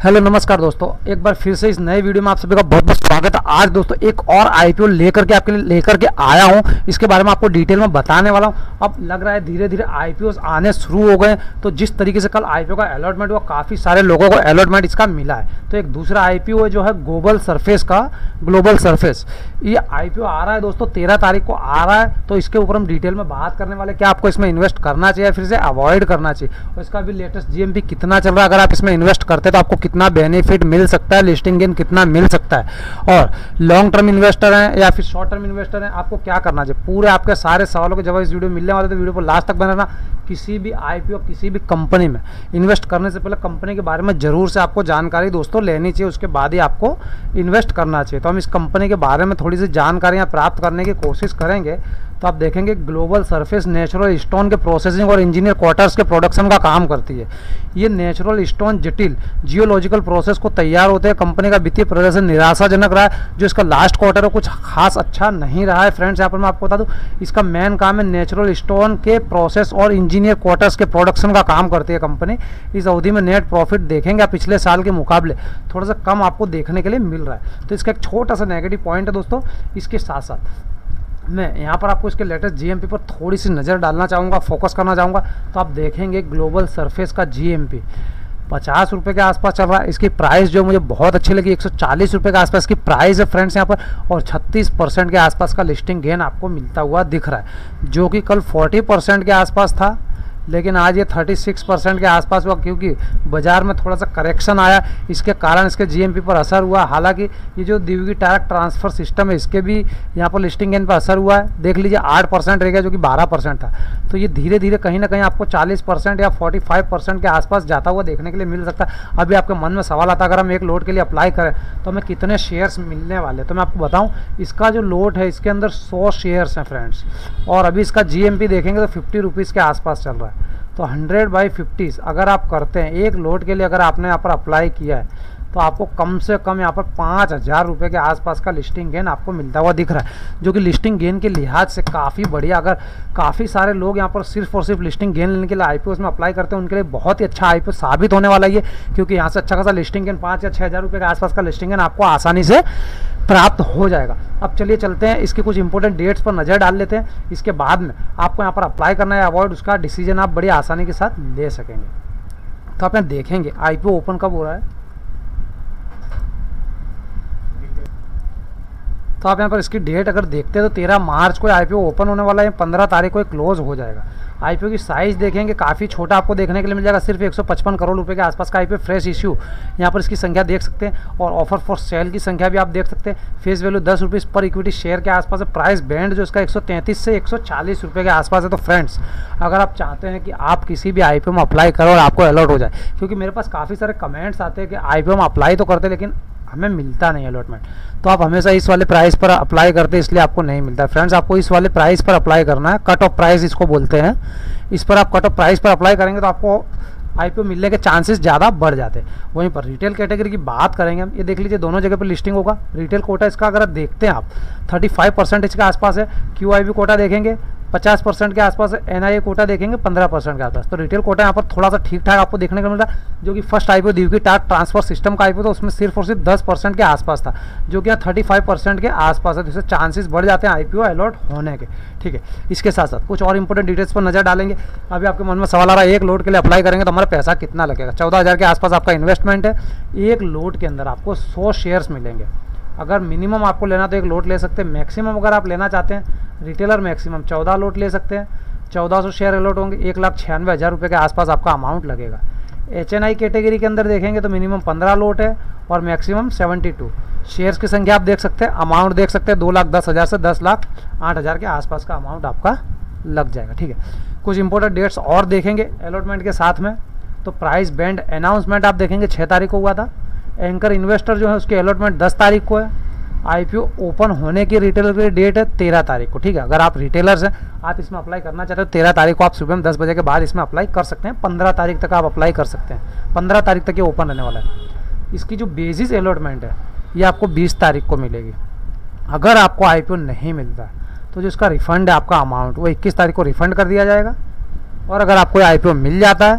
Hello नमस्कार दोस्तों, एक बार फिर से इस नए वीडियो में आप सभी का बहुत बहुत स्वागत है। आज दोस्तों एक और आईपीओ लेकर के आपके लिए लेकर के आया हूं। इसके बारे में आपको डिटेल में बताने वाला हूं। अब लग रहा है धीरे धीरे आईपीओ आने शुरू हो गए। तो जिस तरीके से कल आईपीओ का अलॉटमेंट हुआ, काफ़ी सारे लोगों को अलॉटमेंट इसका मिला है। तो एक दूसरा आईपीओ जो है ग्लोबल सरफेस, ये आईपीओ आ रहा है दोस्तों, 13 तारीख को आ रहा है। तो इसके ऊपर हम डिटेल में बात करने वाले, क्या आपको इसमें इन्वेस्ट करना चाहिए फिर से अवॉइड करना चाहिए, और इसका भी लेटेस्ट जीएमपी कितना चल रहा है, अगर आप इसमें इन्वेस्ट करते तो आपको कितना बेनिफिट मिल सकता है, लिस्टिंग गेन कितना मिल सकता है, और लॉन्ग टर्म इन्वेस्टर हैं या फिर शॉर्ट टर्म इन्वेस्टर हैं, आपको क्या करना चाहिए। पूरे आपके सारे सवालों के जवाब इस वीडियो में मिलने वाले, तो वीडियो को लास्ट तक बनाना। किसी भी आईपीओ किसी भी कंपनी में इन्वेस्ट करने से पहले कंपनी के बारे में जरूर से आपको जानकारी दोस्तों लेनी चाहिए, उसके बाद ही आपको इन्वेस्ट करना चाहिए। तो हम इस कंपनी के बारे में थोड़ी सी जानकारियाँ प्राप्त करने की कोशिश करेंगे। तो आप देखेंगे ग्लोबल सरफेस नेचुरल स्टोन के प्रोसेसिंग और इंजीनियर क्वार्टर्स के प्रोडक्शन का काम करती है। ये नेचुरल स्टोन जटिल जियोलॉजिकल प्रोसेस को तैयार होते हैं। कंपनी का वित्तीय प्रदर्शन निराशाजनक रहा है, जो इसका लास्ट क्वार्टर है कुछ खास अच्छा नहीं रहा है। फ्रेंड्स, यहाँ पर मैं आपको बता दूँ, इसका मेन काम है नेचुरल स्टोन के प्रोसेस और इंजीनियर क्वार्टर्स के प्रोडक्शन का काम करती है कंपनी। इस अवधि में नेट प्रॉफिट देखेंगे आप पिछले साल के मुकाबले थोड़ा सा कम आपको देखने के लिए मिल रहा है। तो इसका एक छोटा सा नेगेटिव पॉइंट है दोस्तों। इसके साथ साथ मैं यहाँ पर आपको इसके लेटेस्ट जीएमपी पर थोड़ी सी नज़र डालना चाहूँगा, फोकस करना चाहूँगा। तो आप देखेंगे ग्लोबल सरफेस का जीएमपी 50 रुपये के आसपास चल रहा है। इसकी प्राइस जो मुझे बहुत अच्छी लगी, 140 रुपये के आसपास की प्राइस है फ्रेंड्स यहाँ पर, और 36% के आसपास का लिस्टिंग गेन आपको मिलता हुआ दिख रहा है, जो कि कल 40% के आसपास था, लेकिन आज ये 36% के आसपास हुआ, क्योंकि बाजार में थोड़ा सा करेक्शन आया, इसके कारण इसके जीएमपी पर असर हुआ। हालांकि ये जो द्विवेदी डायरेक्ट ट्रांसफ़र सिस्टम है, इसके भी यहाँ पर लिस्टिंग गेन पर असर हुआ है। देख लीजिए 8% रह गया, जो कि 12% था। तो ये धीरे धीरे कहीं ना कहीं आपको 40% या 45% के आसपास जाता हुआ देखने के लिए मिल सकता है। अभी आपके मन में सवाल आता है, अगर हम एक लोट के लिए अप्लाई करें तो हमें कितने शेयर्स मिलने वाले। तो मैं आपको बताऊँ, इसका जो लोट है इसके अंदर 100 शेयर्स हैं फ्रेंड्स, और अभी इसका जीएमपी देखेंगे तो 50 रुपीज़ के आसपास चल रहा है। तो 100/50 अगर आप करते हैं एक लोट के लिए, अगर आपने यहाँ पर अप्लाई किया है, तो आपको कम से कम यहाँ पर 5000 रुपये के आसपास का लिस्टिंग गेन आपको मिलता हुआ दिख रहा है, जो कि लिस्टिंग गेन के लिहाज से काफ़ी बढ़िया। अगर काफ़ी सारे लोग यहाँ पर सिर्फ और सिर्फ लिस्टिंग गेन लेने के लिए आईपीओ में अप्लाई करते हैं, उनके लिए बहुत ही अच्छा आईपीओ साबित होने वाला है, क्योंकि यहाँ से अच्छा खासा लिस्टिंग गेन 5 या 6000 रुपये के आसपास का लिस्टिंग गेन आपको आसानी से प्राप्त हो जाएगा। अब चलिए चलते हैं, इसके कुछ इंपॉर्टेंट डेट्स पर नज़र डाल लेते हैं। इसके बाद में आपको यहाँ पर अप्लाई करना है अवॉइड, उसका डिसीजन आप बड़ी आसानी के साथ ले सकेंगे। तो आप यहाँ देखेंगे आईपीओ ओपन कब हो रहा है। तो आप यहाँ पर इसकी डेट अगर देखते हैं तो 13 मार्च को आईपीओ ओपन होने वाला है, 15 तारीख को क्लोज हो जाएगा। आईपीओ की साइज़ देखेंगे काफ़ी छोटा आपको देखने के लिए मिल जाएगा, सिर्फ 155 करोड़ रुपए के आसपास का आईपीओ। फ्रेश इश्यू यहाँ पर इसकी संख्या देख सकते हैं, और ऑफर फॉर सेल की संख्या भी आप देख सकते हैं। फेस वैल्यू 10 रुपीज़ पर इक्विटी शेयर के आसपास है। प्राइस बैंड जो इसका 133 से 140 रुपये के आसपास है। तो फ्रेंड्स, अगर आप चाहते हैं कि आप किसी भी आईपीओ में अप्लाई करो और आपको अलॉट हो जाए, क्योंकि मेरे पास काफ़ी सारे कमेंट्स आते हैं कि आईपीओ में अप्लाई तो करते लेकिन हमें मिलता नहीं अलॉटमेंट, तो आप हमेशा इस वाले प्राइस पर अप्लाई करते हैं, इसलिए आपको नहीं मिलता। फ्रेंड्स, आपको इस वाले प्राइस पर अप्लाई करना है, कट ऑफ प्राइस इसको बोलते हैं। इस पर आप कट ऑफ प्राइस पर अप्लाई करेंगे तो आपको आईपीओ मिलने के चांसेस ज़्यादा बढ़ जाते हैं। वहीं पर रिटेल कैटेगरी की बात करेंगे हम, ये देख लीजिए दोनों जगह पर लिस्टिंग होगा। रिटेल कोटा इसका अगर देखते हैं आप 35% के आसपास है। क्यूआईबी कोटा देखेंगे 50% के आसपास है। एनआईए कोटा देखेंगे 15% के आसपास। तो रिटेल कोटा यहाँ पर थोड़ा सा ठीक ठाक आपको देखने को मिल रहा है, जो कि first IPO Dwivedi direct transfer system का आईपीओ, तो उसमें सिर्फ और सिर्फ 10% के आसपास था, जो कि यहाँ 35% के आसपास है। जिससे चांसेस बढ़ जाते हैं आईपीओ अलॉट होने के। ठीक है, इसके साथ साथ कुछ और इंपॉर्टेंट डिटेल्स पर नजर डालेंगे। अभी आपके मन में सवाल आ रहा है, एक लोट के लिए अप्लाई करेंगे तो हमारा पैसा कितना लगेगा। 14,000 के आसपास आपका इन्वेस्टमेंट है। एक लोट के अंदर आपको 100 शेयर्स मिलेंगे। अगर मिनिमम आपको लेना तो एक लोट ले सकते हैं, मैक्सिमम अगर आप लेना चाहते हैं रिटेलर मैक्सिमम 14 लोट ले सकते हैं। 1400 शेयर अलॉट होंगे, 1,96,000 रुपये के आसपास आपका अमाउंट लगेगा। एचएनआई कैटेगरी के अंदर देखेंगे तो मिनिमम 15 लोट है और मैक्सिमम 72 शेयर्स की संख्या आप देख सकते हैं। अमाउंट देख सकते हैं 2,10,000 से 10,08,000 के आसपास का अमाउंट आपका लग जाएगा। ठीक है, कुछ इंपॉर्टेंट डेट्स और देखेंगे अलॉटमेंट के साथ में। तो प्राइस बैंड अनाउंसमेंट आप देखेंगे 6 तारीख को हुआ था। एंकर इन्वेस्टर जो है उसकी अलॉटमेंट 10 तारीख को है। आईपीओ ओपन होने की रिटेलर की डेट है 13 तारीख को। ठीक है, अगर आप रिटेलर्स हैं, आप इसमें अप्लाई करना चाहते हो 13 तारीख को आप सुबह में 10 बजे के बाद इसमें अप्लाई कर सकते हैं। 15 तारीख तक आप अप्लाई कर सकते हैं। 15 तारीख तक ये ओपन रहने वाला है। इसकी जो बेसिस अलॉटमेंट है ये आपको 20 तारीख को मिलेगी। अगर आपको आईपीओ नहीं मिलता तो जो इसका रिफंड है आपका अमाउंट, वो 21 तारीख को रिफंड कर दिया जाएगा। और अगर आपको आईपीओ मिल जाता है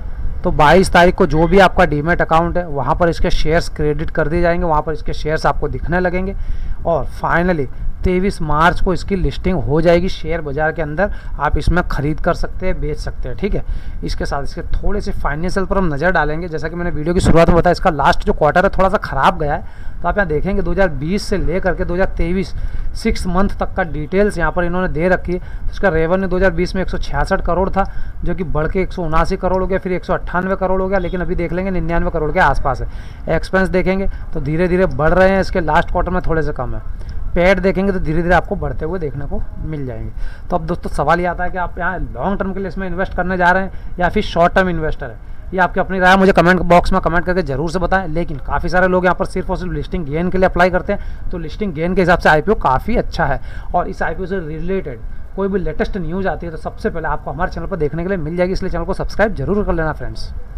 तो 22 तारीख को जो भी आपका डीमेट अकाउंट है वहाँ पर इसके शेयर्स क्रेडिट कर दिए जाएंगे, वहाँ पर इसके शेयर्स आपको दिखने लगेंगे और फाइनली 23 मार्च को इसकी लिस्टिंग हो जाएगी शेयर बाज़ार के अंदर। आप इसमें ख़रीद कर सकते हैं, बेच सकते हैं, ठीक है। इसके साथ इसके थोड़े से फाइनेंशियल पर हम नज़र डालेंगे। जैसा कि मैंने वीडियो की शुरुआत में बताया, इसका लास्ट जो क्वार्टर है थोड़ा सा ख़राब गया है। तो आप यहाँ देखेंगे 2020 से लेकर के 2023 6 मंथ तक का डिटेल्स यहाँ पर इन्होंने दे रखी है। तो इसका रेवेन्यू 2020 में 166 करोड़ था, जो कि बढ़ के 179 करोड़ हो गया, फिर 198 करोड़ हो गया, लेकिन अभी देख लेंगे 99 करोड़ के आसपास है। एक्सपेंस देखेंगे तो धीरे धीरे बढ़ रहे हैं, इसके लास्ट क्वार्टर में थोड़े से कम है। पेड देखेंगे तो धीरे धीरे आपको बढ़ते हुए देखने को मिल जाएंगे। तो अब दोस्तों सवाल ये आता है कि आप यहाँ लॉन्ग टर्म के लिए इसमें इन्वेस्ट करने जा रहे हैं या फिर शॉर्ट टर्म इन्वेस्टर है। ये आपकी अपनी राय मुझे कमेंट बॉक्स में कमेंट करके जरूर से बताएं। लेकिन काफ़ी सारे लोग यहाँ पर सिर्फ और सिर्फ लिस्टिंग गेन के लिए अप्लाई करते हैं। तो लिस्टिंग गेन के हिसाब से आईपीओ काफ़ी अच्छा है और इस आईपीओ से रिलेटेड कोई भी लेटेस्ट न्यूज़ आती है तो सबसे पहले आपको हमारे चैनल पर देखने के लिए मिल जाएगी। इसलिए चैनल को सब्सक्राइब जरूर कर लेना फ्रेंड्स।